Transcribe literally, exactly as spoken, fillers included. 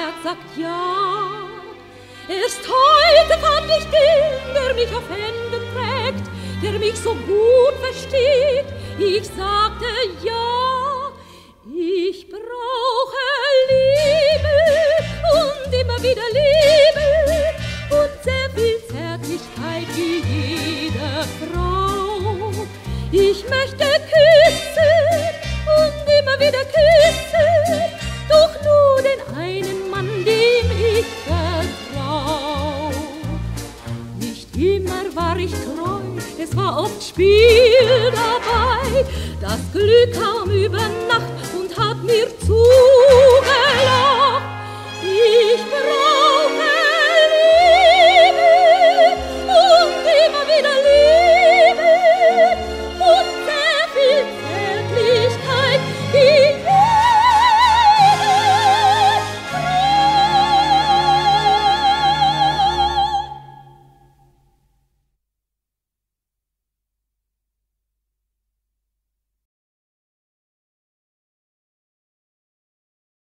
Herz sagt ja. Erst heute fand ich den, der mich auf Händen trägt, der mich so gut versteht. Ich sagte ja, ich brauche Liebe und immer wieder Liebe und sehr viel Zärtlichkeit wie jede Frau. Ich möchte küssen und immer wieder küssen, doch nur den einen Mann, dem ich vertrau. Nicht immer war ich treu, es war oft Spiel dabei. Das Glück kam über Nacht und hat mir zu